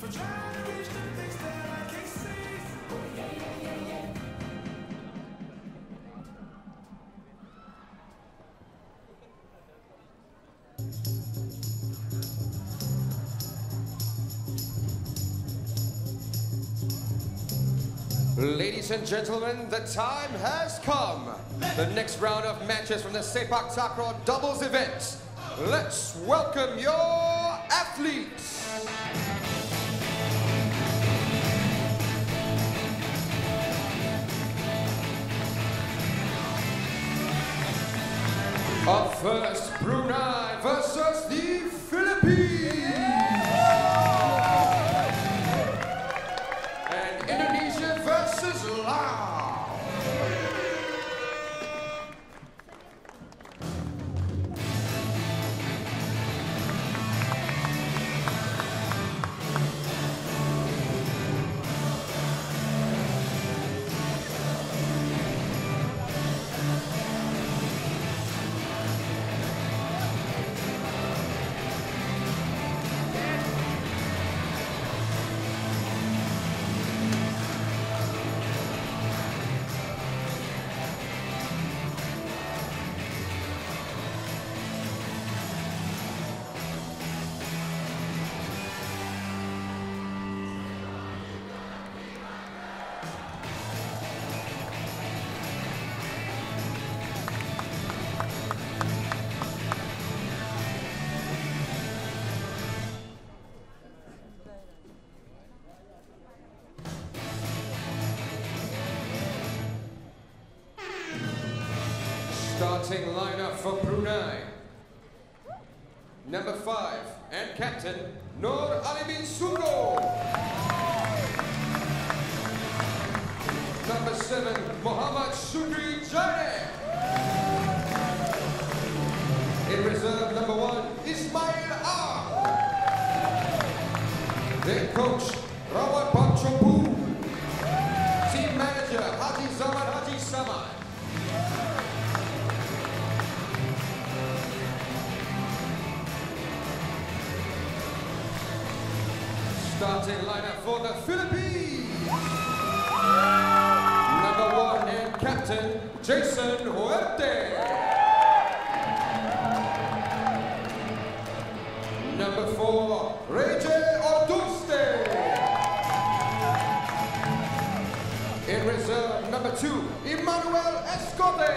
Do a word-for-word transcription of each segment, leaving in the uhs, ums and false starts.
Ladies and gentlemen, the time has come. The next round of matches from the Sepaktakraw doubles event. Let's welcome your athletes. Up first, Brunei versus the Philippines. And Indonesia versus Laos. Starting lineup for Brunei. Number five and captain Nur Alimin Sungo. Number seven Muhammad Sundri Jane. In reserve, number one Ismail Ah. Head coach Rawat Bamchopu. Team manager Haji Zaman Haji Samad. Starting lineup for the Philippines. Number one and captain Jason Huerte. Number four Reje Oduste. In reserve, number two Emmanuel Escote.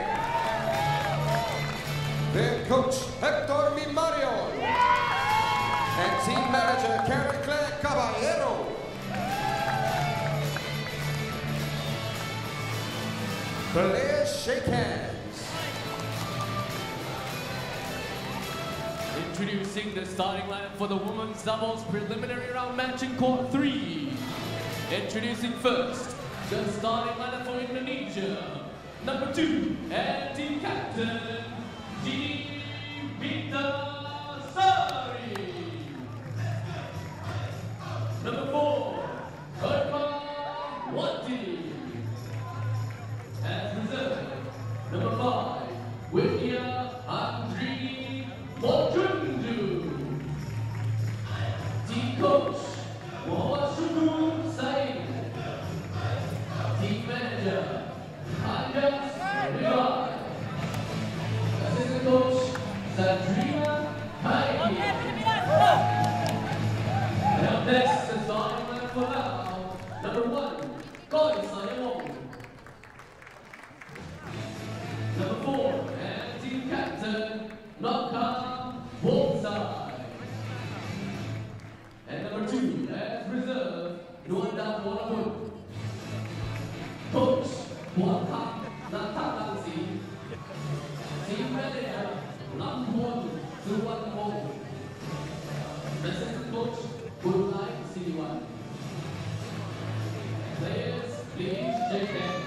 Their coach Hector Mimarion. And team manager Karen Claire Caballero. Players shake hands. Introducing the starting lineup for the women's doubles preliminary round match in court three. Introducing first, the starting lineup for Indonesia. Number two, and team captain, Gini Vitasari. Number four, Kurma Wati. As reserve, number five, Widya Andri Mojundu. Team coach, Muhammad Syukur Said. Team manager, Anjas Rivai. Assistant coach, Zadrina Haidi. And up next, the starting lineup for now, number one, Koi Sayawong. Number four, and team captain, Malcolm Bolsai. And number two, as reserve, Nuanda Wonapun. Coach, Wontak Natatangsi. Team manager, Lampon Suwanmo. Assistant coach, Bulai Sidiwan. Players, please shake hands.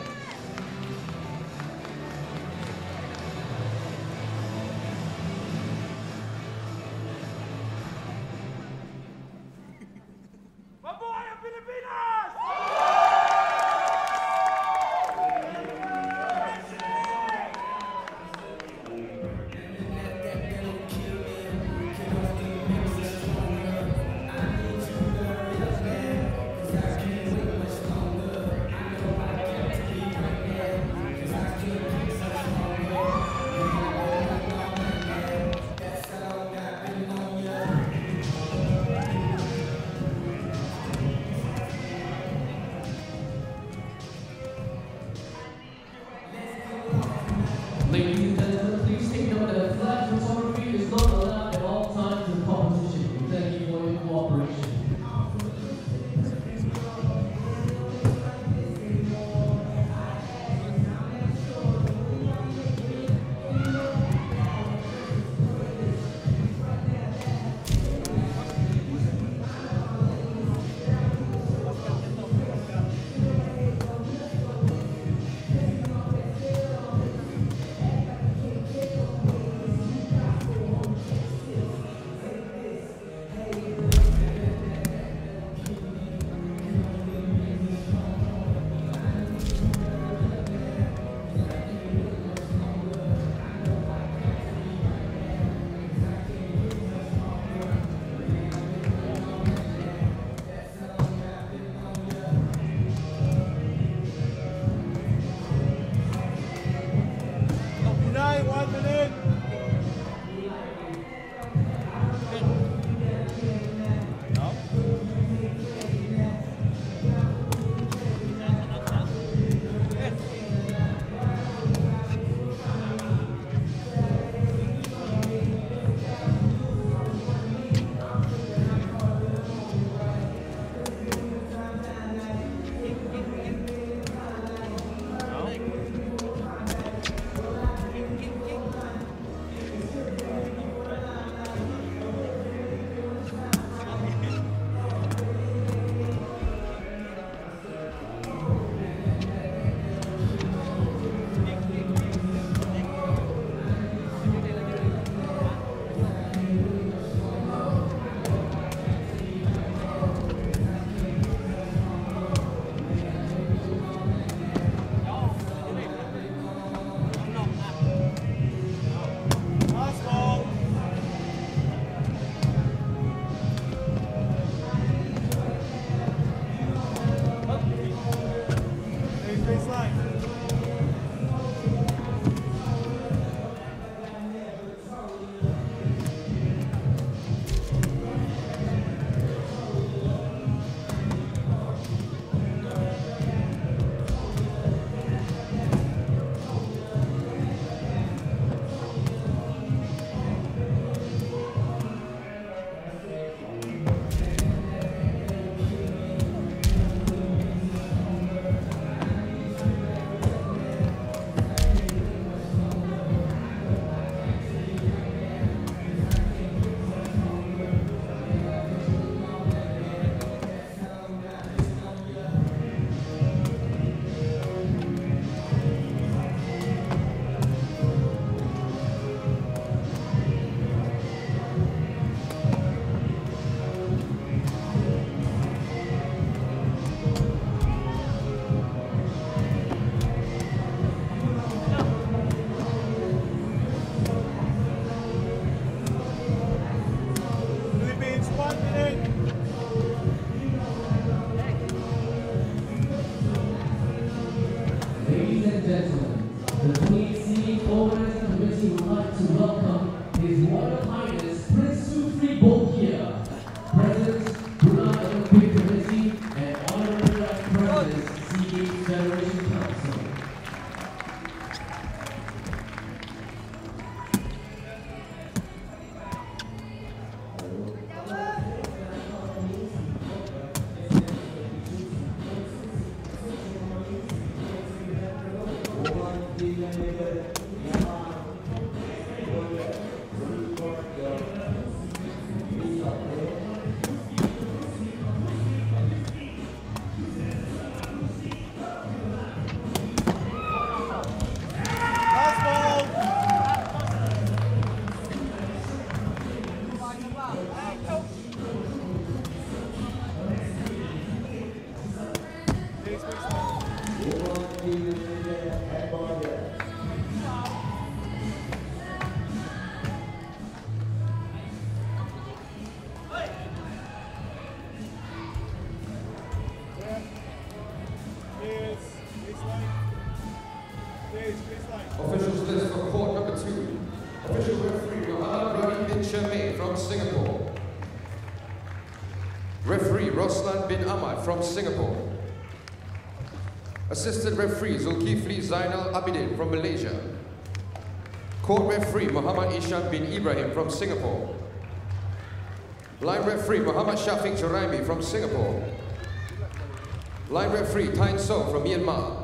Referee Roslan bin Ahmad from Singapore. Assistant referee Zulkifli Zainal Abidin from Malaysia. Court referee Muhammad Isham bin Ibrahim from Singapore. Line referee Muhammad Shafiq Juraimi from Singapore. Line referee Tain So from Myanmar.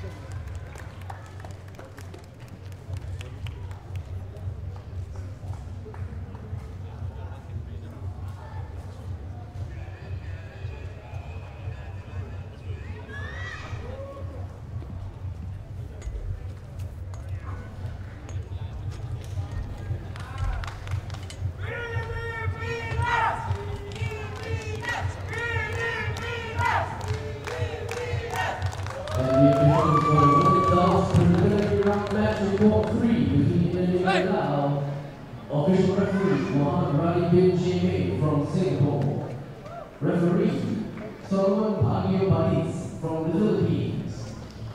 Official referee Muhammad Rali bin Jimmy from Singapore. Referee Solomon Pagio Badis from the Philippines.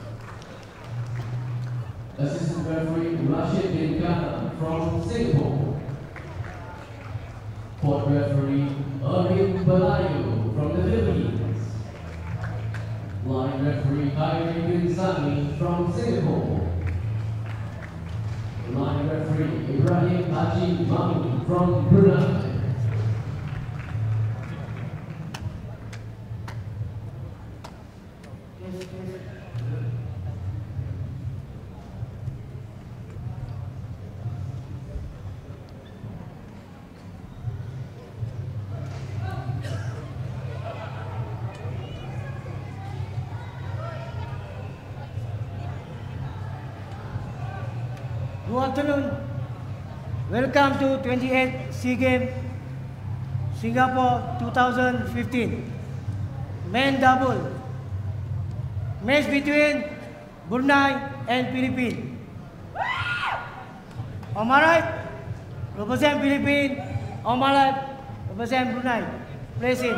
Assistant referee Rashid bin Ghana from Singapore. Court referee Erwin Balayo from the Philippines. Line referee Kyrie bin Sami from Singapore. Line referee Ibrahim Haji Mahmoud from Brunei. Good afternoon. Welcome to twenty-eighth SEA Games Singapore two thousand fifteen. Men double. Match between Brunei and Philippines. On my right, represent Philippines. On my left, represent Brunei. Place in.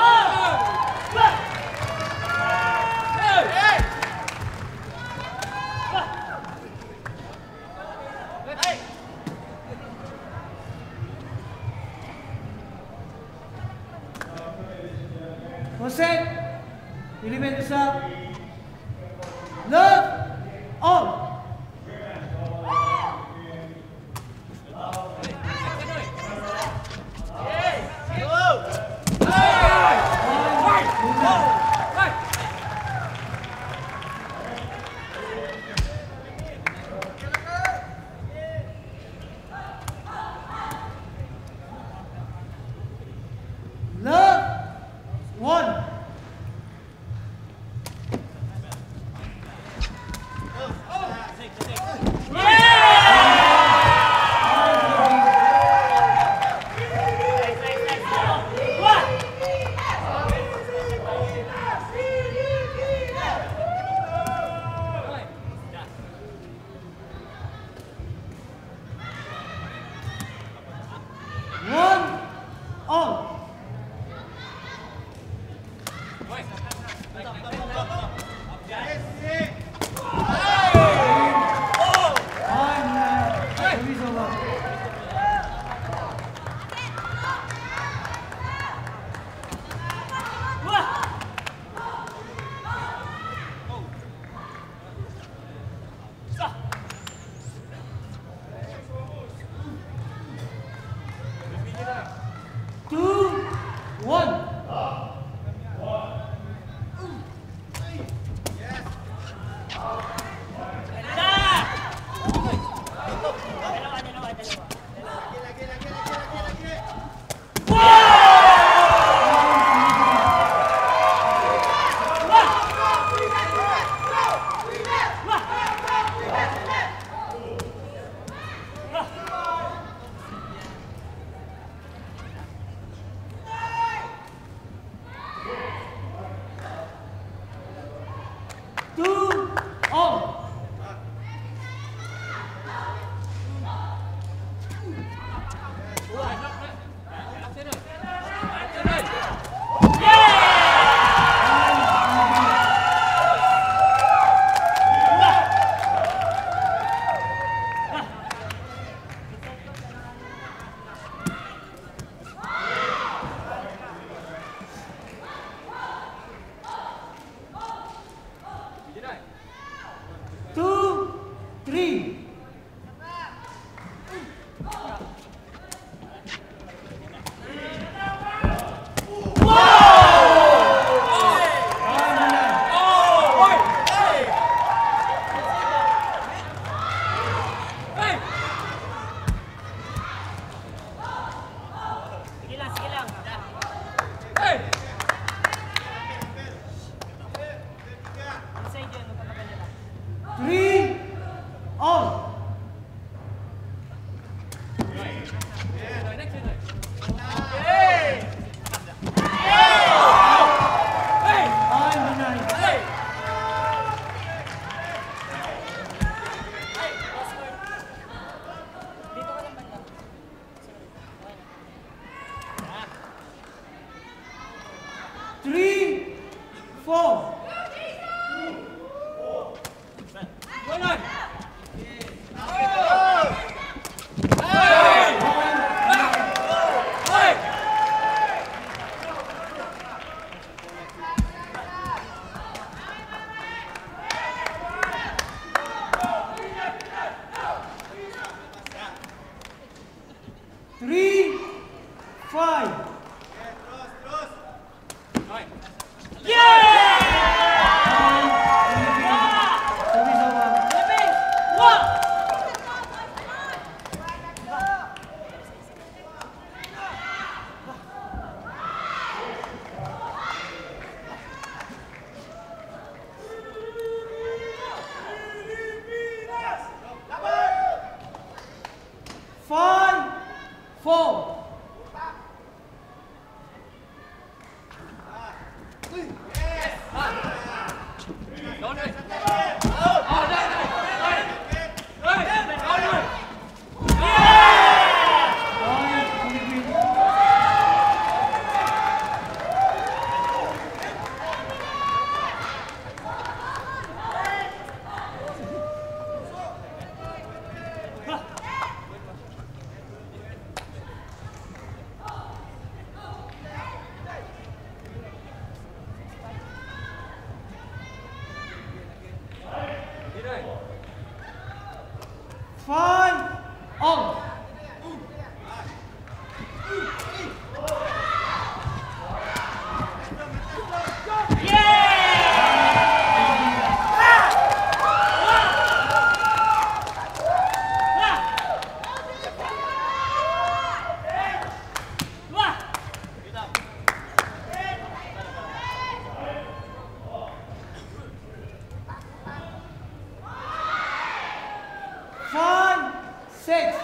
Set, Philippines serve, love, all. Love, one. Three, all. Three, four. Three, five. Five, four. Five, all. Five, six.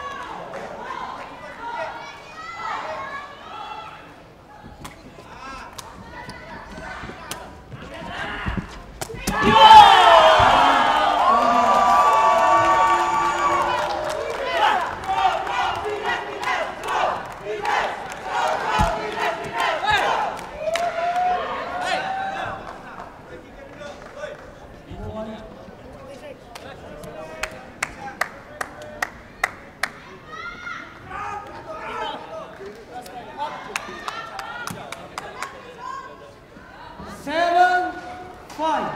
Seven, five.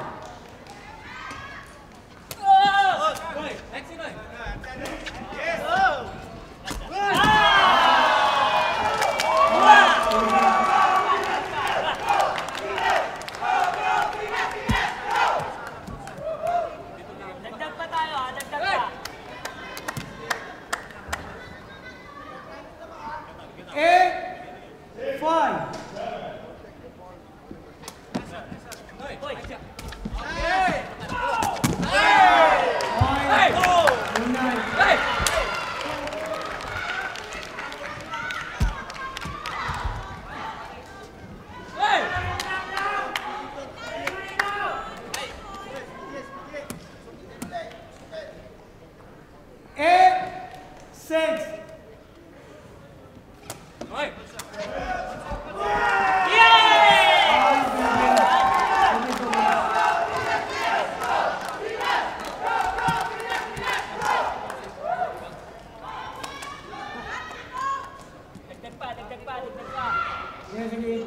Dagdag pa tayo, ha? Dagdag pa. Eight, five. Eight, six. Dagdag pa, dagdag pa, dagdag pa. Yes, sige.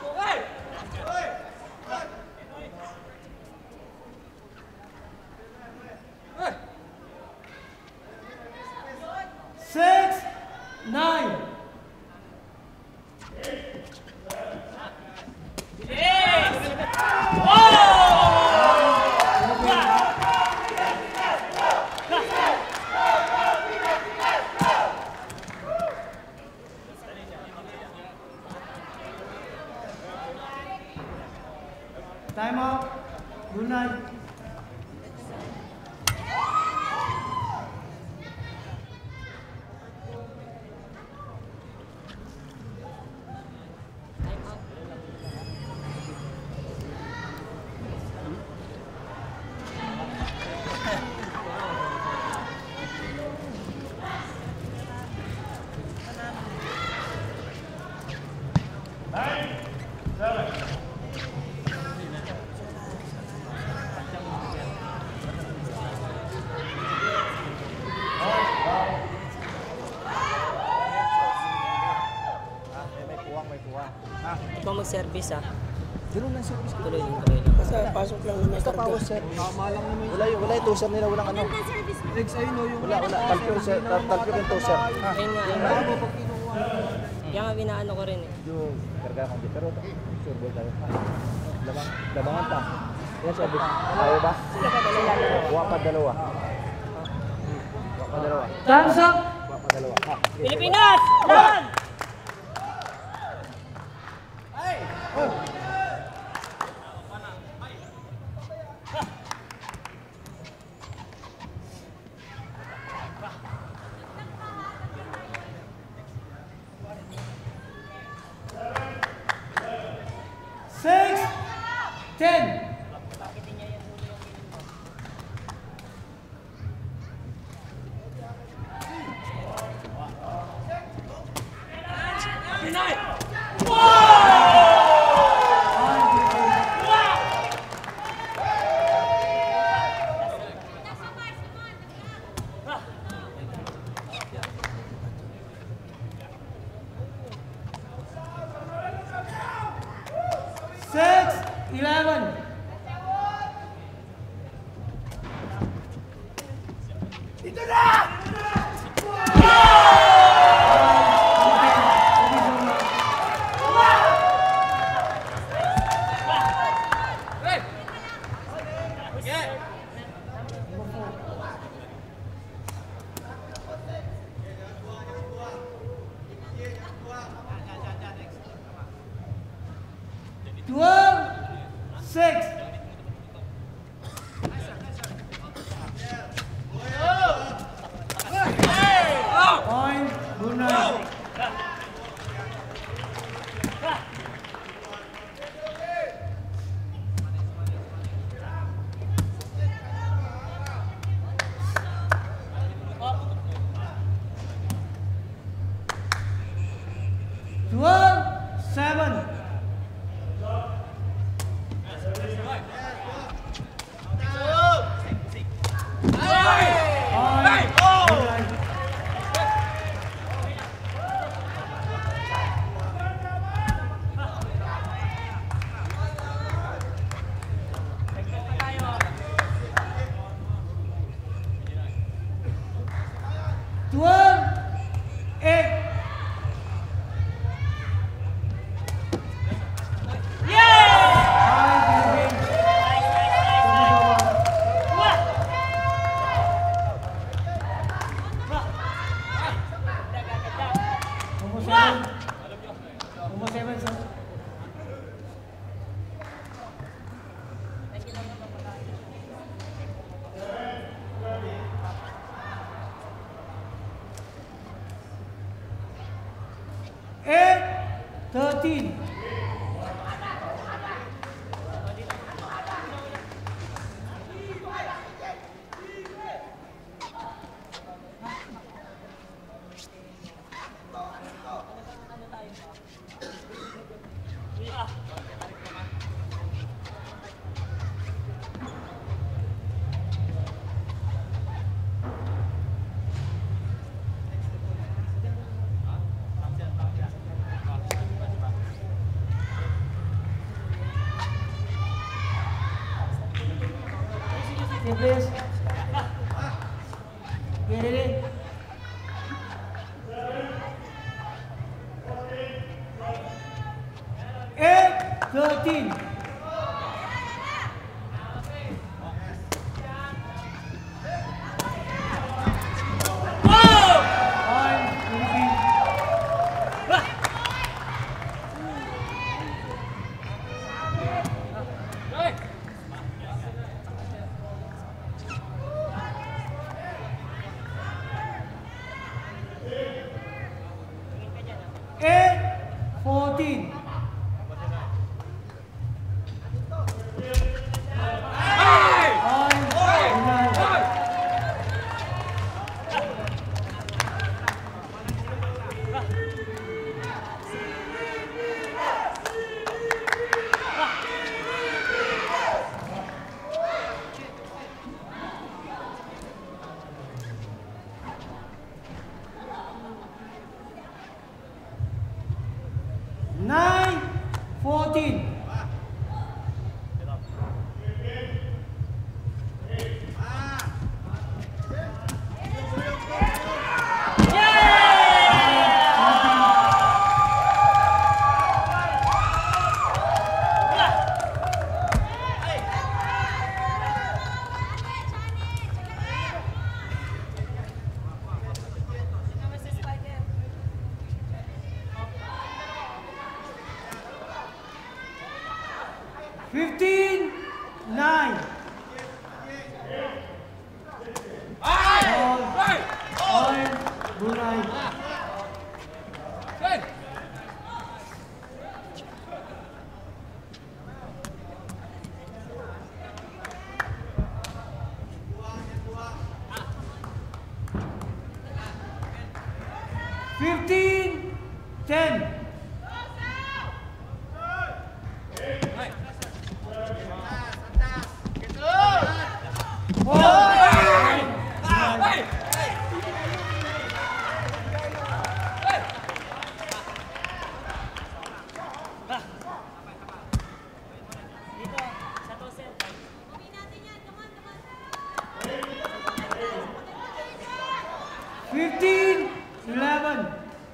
Six, nine. Time out. Brunei. Ikaw mag-service ah. Ganun lang service ko. Tuloy lang, tuloy lang. Basta pasok lang naman. Basta power sir. Tama lang naman. Wala yung, wala yung toaster nila, walang ano. Legs ayun o yung... Wala, wala. Talpure sir. Talpure yung toaster. Ayun nga, ayun nga. Kaya nga binaano ko rin eh. Yung karga kang di. Pero sure ball tayo. Labang, labangan ta. Yan service. Ayaw ba? Kuha pa dalawa. Kuha pa dalawa. Thumbs up. Kuha pa dalawa. Pilipinas! Laban! Six. Ten. Six. Eleven. Twelve. Six. Point. Brunei. Twelve. Seven. Twelve. Eight. Almost seven, sir. Eight, thirteen. Okay, please. Get it in. Eight, thirteen. Philippines. fourteen. Fifteen, nine. Point, Brunei. Fifteen, ten. Fifteen, eleven.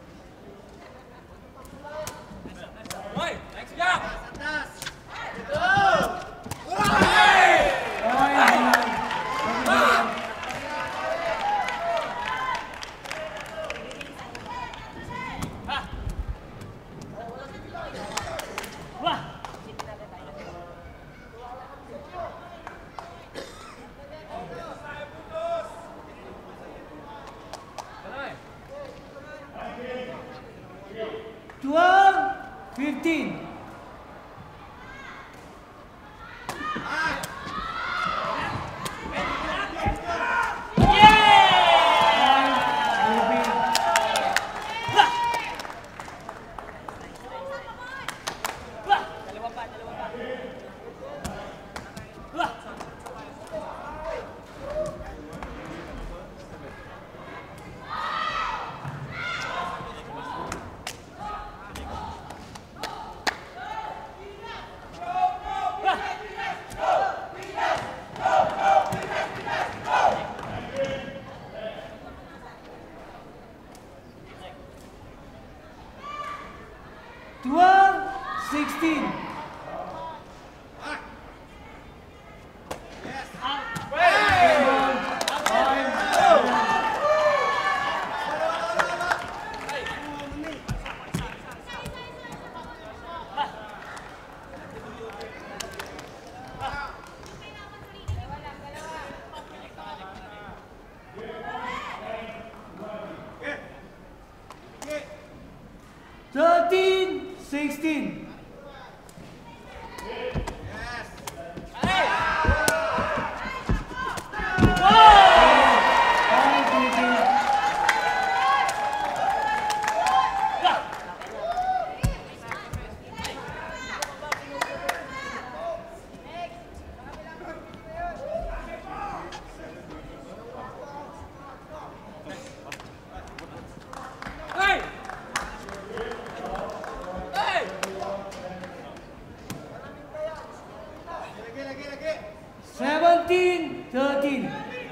Twelve, fifteen. Twelve, sixteen. Thirteen, sixteen. Seventeen, thirteen.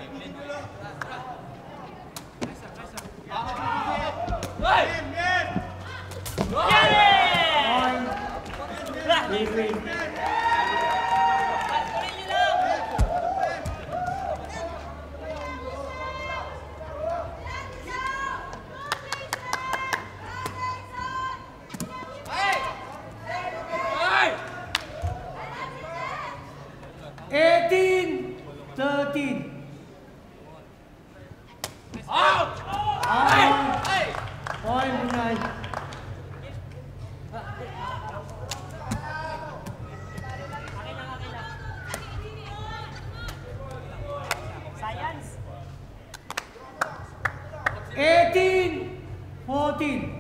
Eighteen, thirteen. Out! Out! Point Brunei. Eighteen, fourteen.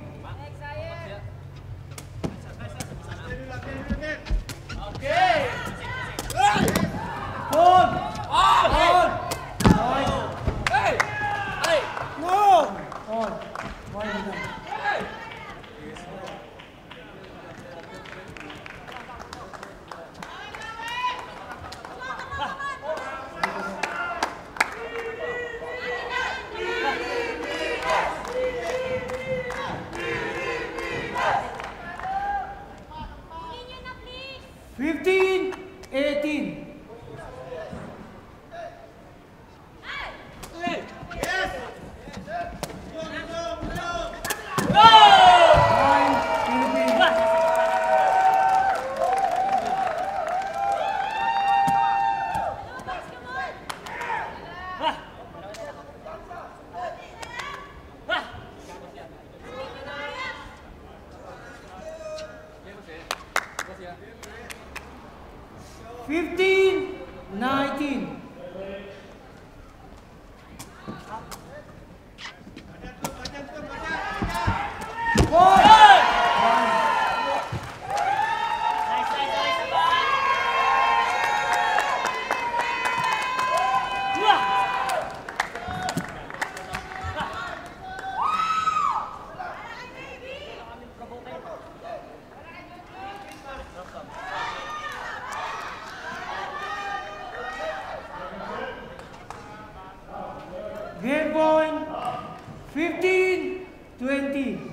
Okay. Four. On. Hey. Hey. No. On. One. fifteen eighteen. fifteen nineteen. Game point fifteen twenty.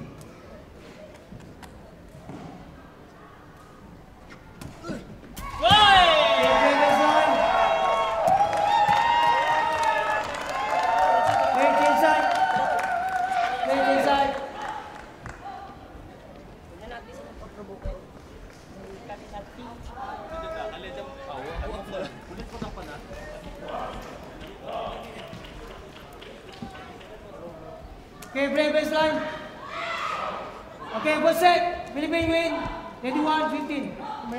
Okay, break baseline. Okay, one set. Philippine win. twenty-one fifteen.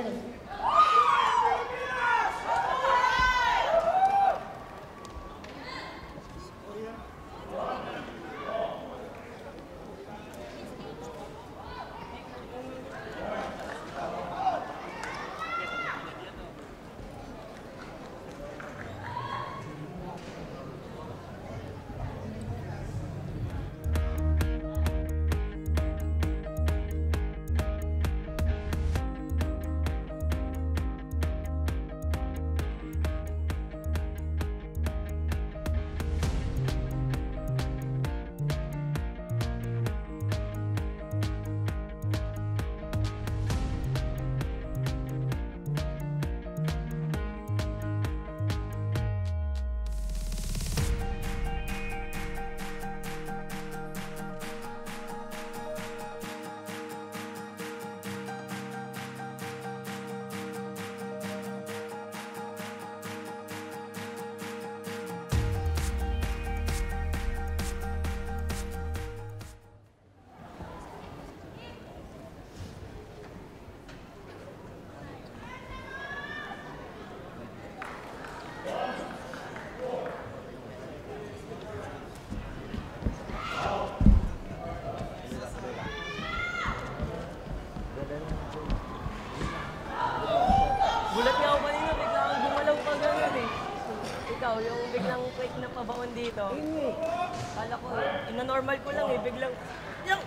Gulat niya ako kanina, biglang gumalaw pa gano'n eh. Ikaw, yung biglang quick na pabaon dito. Kala ko eh, ina-normal ko lang eh, biglang... Yung!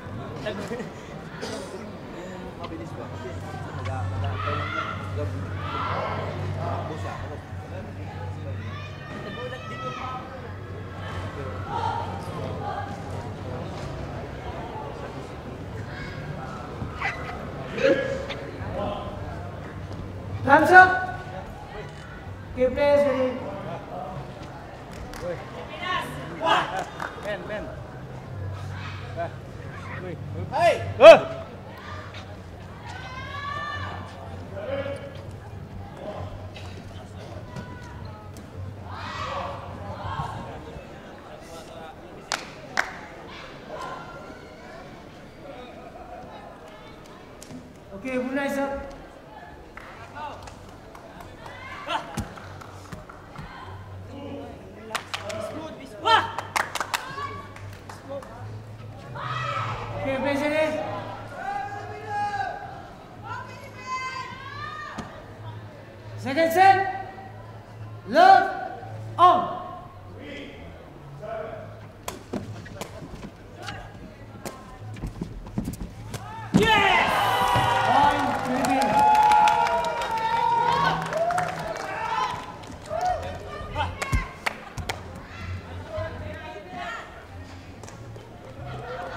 Mabilis ba? Kasi mag-aantay lang yung gabi. Takbo siya. Nagulat din yung pa. Thumbs up. Okay, players ready. Ben, Ben. Hey! Okay, Brunei up. Okay, President. Second set. Love on. Yes! One, Philippines.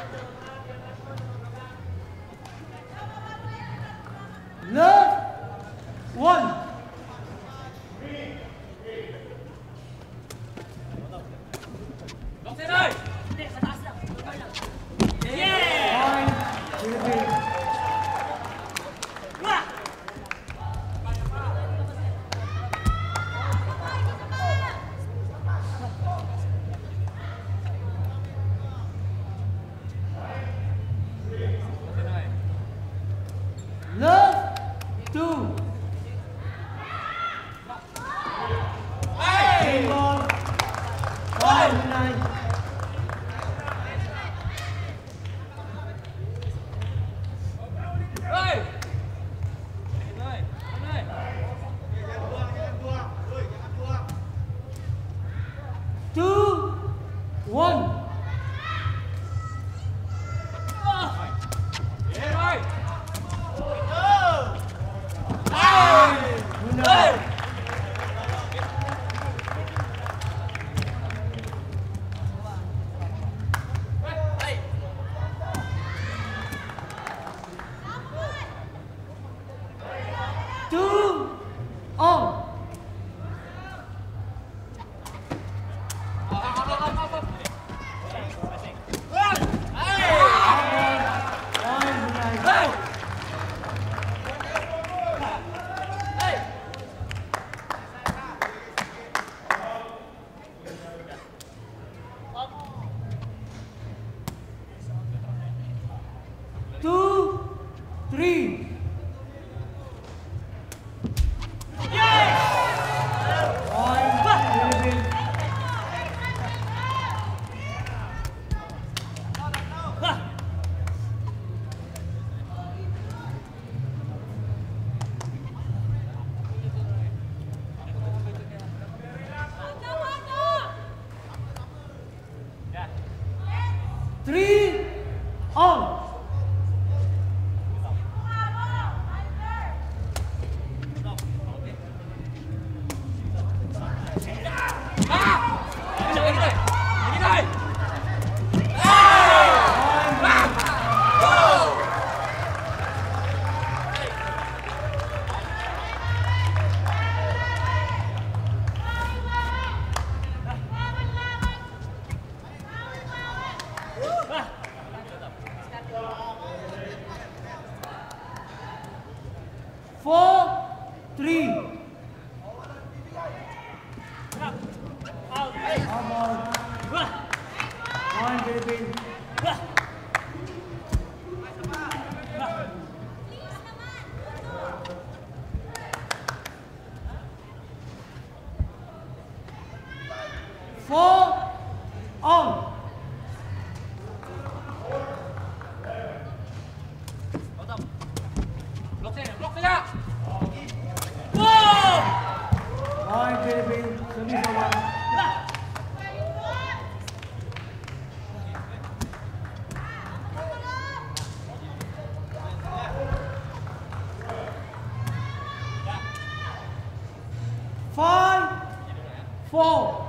Love one. Point, Philippines. Love two. Game ball. Five nine. Two one. Two on. Two, three. Three on. Four, three. One, Philippines. Four on. Point Philippines. Service for one. Five, four.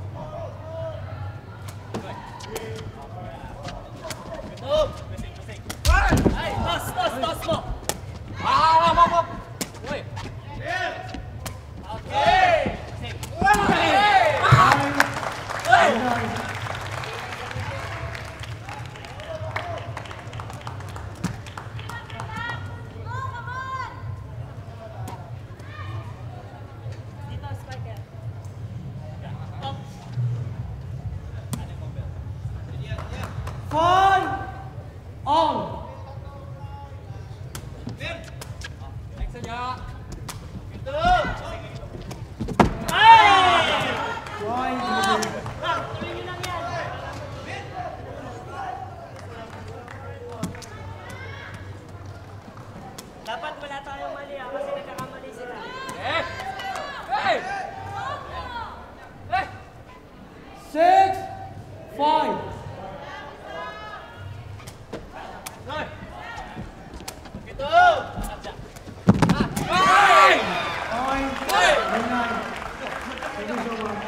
Five on. Point Philippines. Dapat wala tayong mali ah, kasi nagkakamali sila. Six, five. Point, nine. Service for one.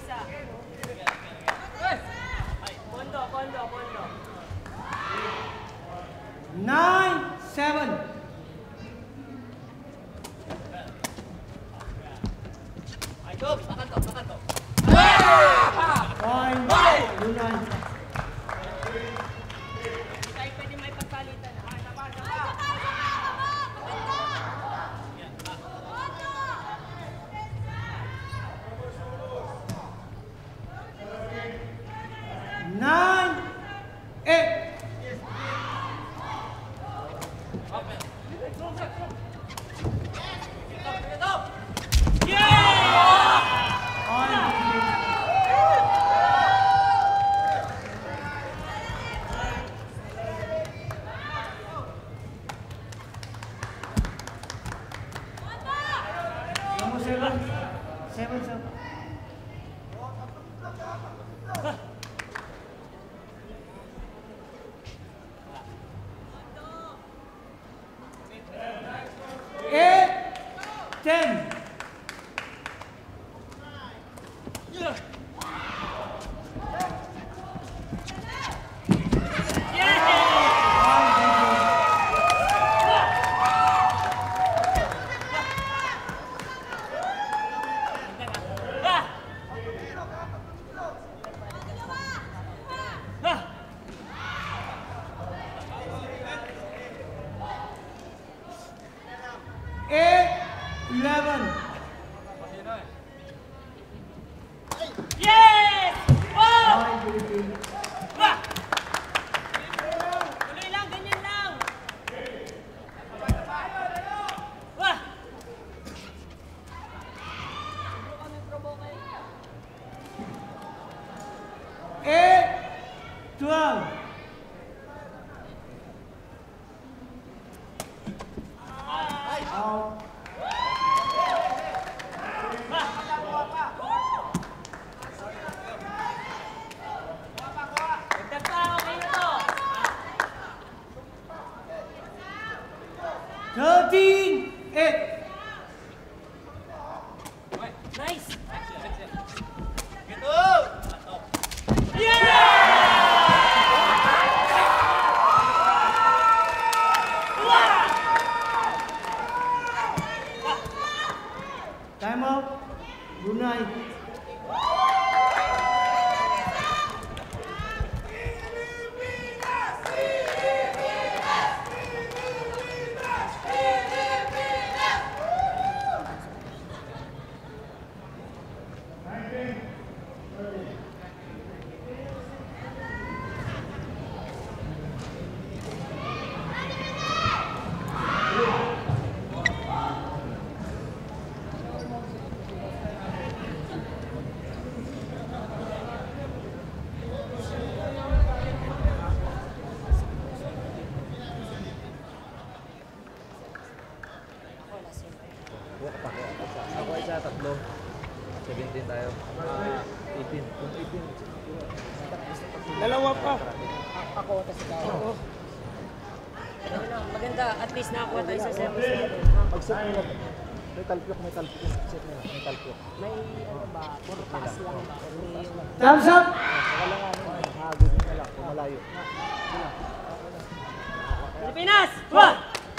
isa. Pondo, pondo, pondo. Nine, seven. Point, Brunei. Tayo pwede may pagpalitan. Nine, eight. Number seven. Seven, seven. Eight, ten. Eight, eleven. Yes! Oh! Nine, Philippines. Wah! Tuloy lang, ganyan lang. Wah! Eight, twelve. Out. Dagdag pa, okay na to. Thirteen, eight. Nice! Time out. Brunei. Ako ay sa tatlo. seventeen tayo. Ah, eighteen. Kung eighteen. Dalawa pa. Ako at sa tao. Maganda, at least nakakuha tayo sa semis natin. Pag-set mo na. May talpyok, may talpyok. Set mo na. May talpyok. May ano ba, puro taas lang ba? May yung... Thumbs up. Wala nga naman. Hagod na lang. Kung malayo. Pilipinas! Wah!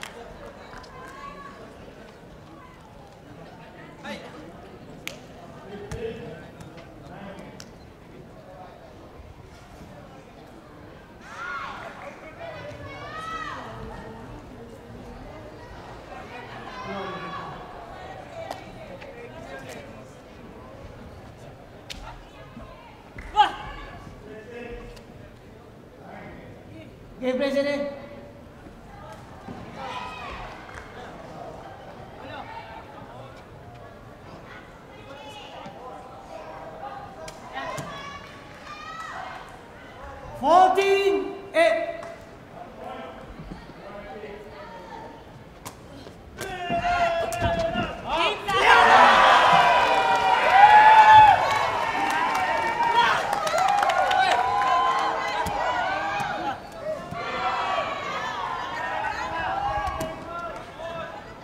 Okay, President. Fourteen, eight.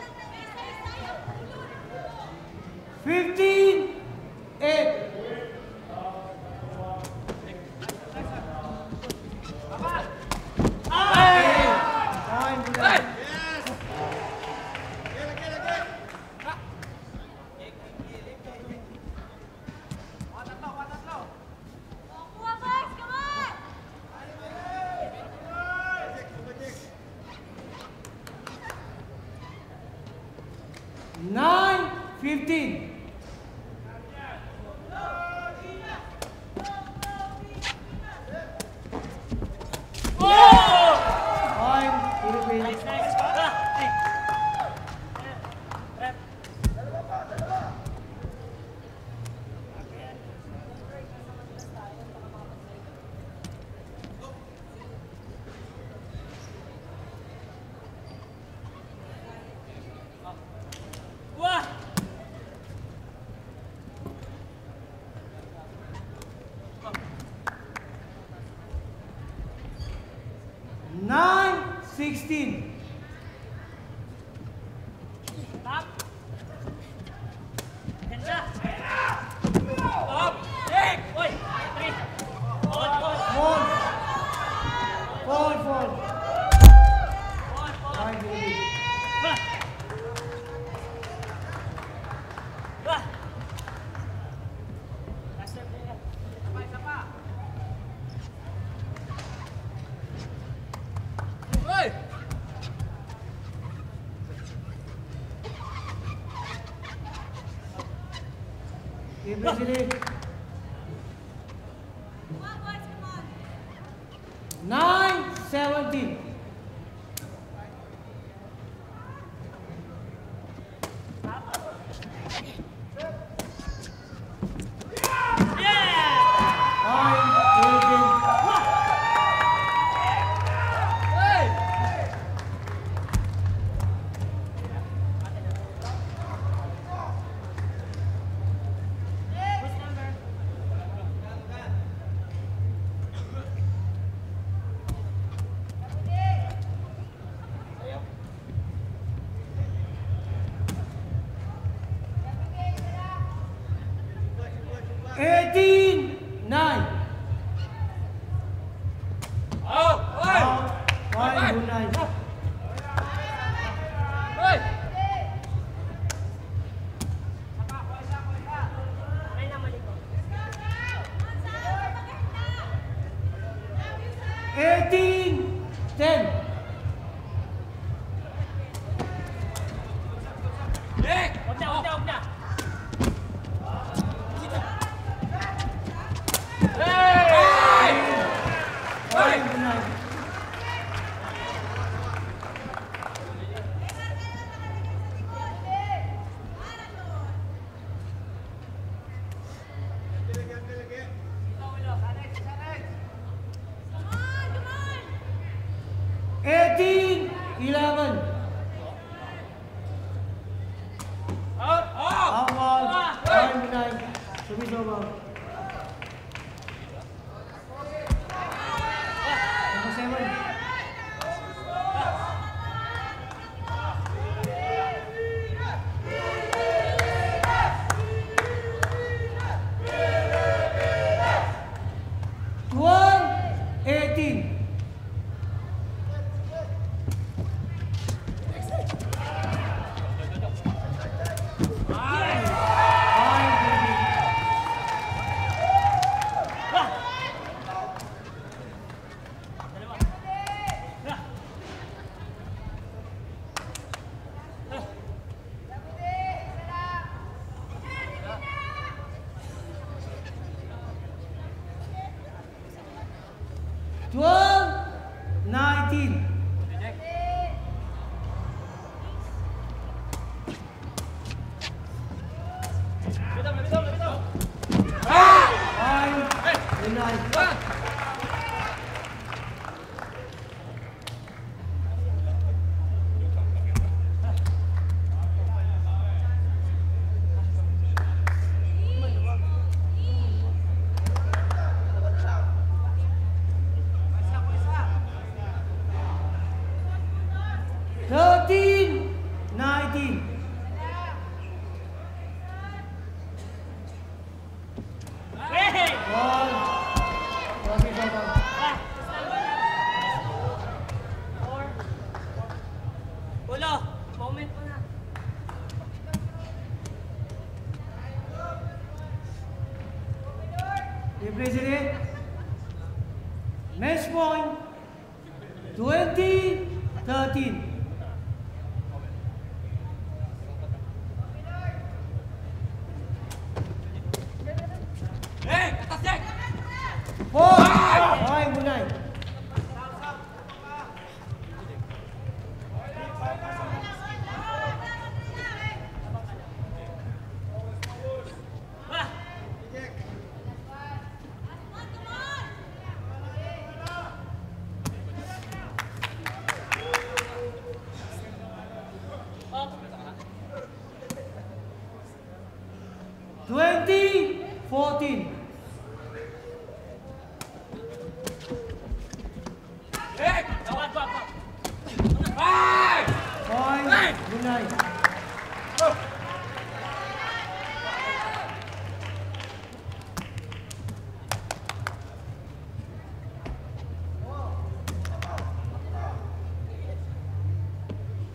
Fifteen, eight. fifteen. Time, Philippines. Nine, sixteen. Stop. Ganda. Stop. Hey! Oy! Three. Hold, hold. Four. Four, four. Hold, hold. Time, Philippines. Bah. Bah. Last step na yan. Isa pa, isa pa. Oy! Okay, President. Nine, seventeen. Time, Philippines. Eighteen, nine. Out, five, two, nine. Ay, namali ko. Eighteen, ten. Huwag na, huwag na, huwag na. Five, two, nine. Eighteen, eleven. Out! Out, one. Five, two, nine. Service over. Number seven. Twelve, eighteen. Twelve, nineteen. Five, two, nine. Thirteen, nineteen. Hey! One. Service over. Four. Ulo, moment mo na. The President. Match point. Twenty, thirteen.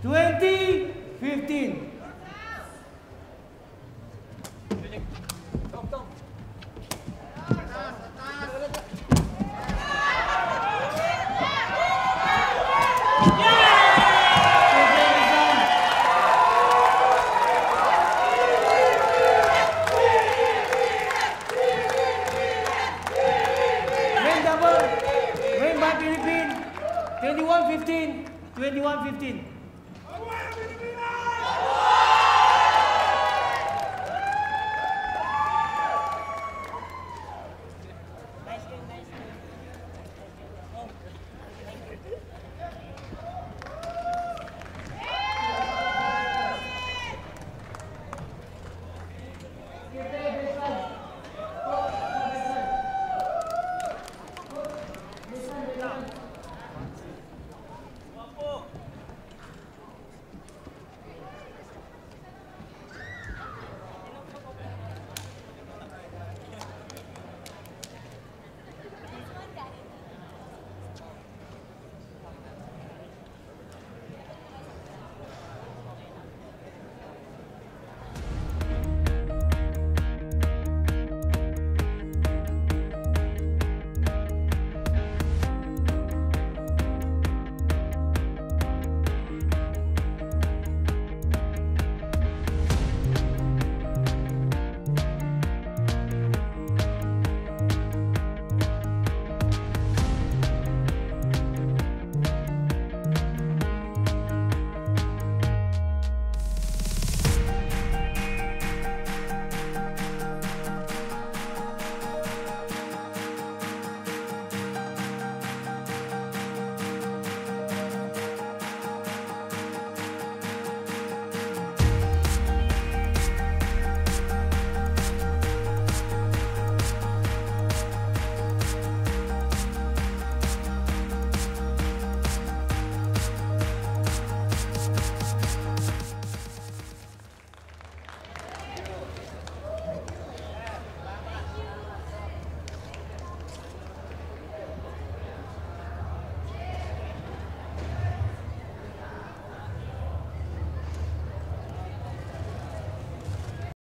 twenty fifteen. Philippines, twenty-one fifteen, twenty-one fifteen.